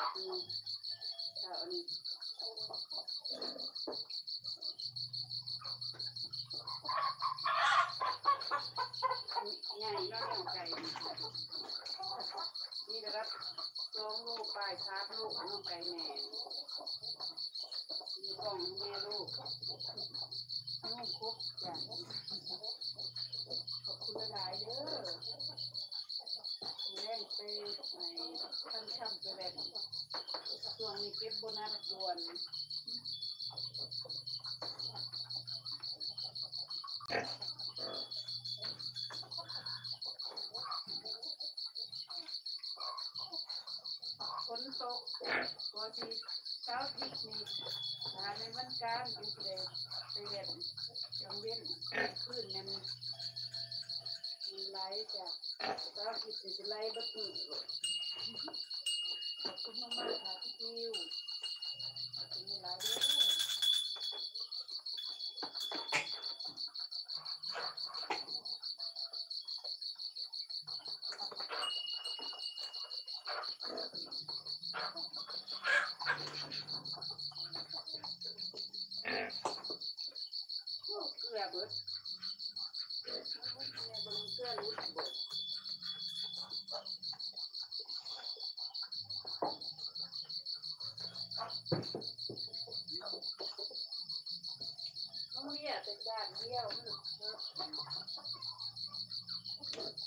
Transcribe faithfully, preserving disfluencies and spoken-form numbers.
อืมเอาอันนี้ใหญ่เนาะเนาะไก่นี่นะครับสองลูกปลายชาร์จลูกน้องไก่แม่มีกล่องแม่ลูกลูกครบจ้ะขอบคุณหลายเด้อแรงไปไอ้ท่านช่ำไปแบบช่วงนี้เก็บโบนัสด่วนฝนตกตัวที่เช้าทิศนี้หาในวันการอยู่เลยไปเล่นจังเว้นขึ้นมันมันไหลจ้ะเช้าทิศจะไหลบัดมือขอบคุณมากๆค่ะพี่คิวขอบคุณหลายเด้อเกลือเบิดเกลือบนเกลือรุดเบิดน้องเบี้ยเป็นด้านเดียวเนาะ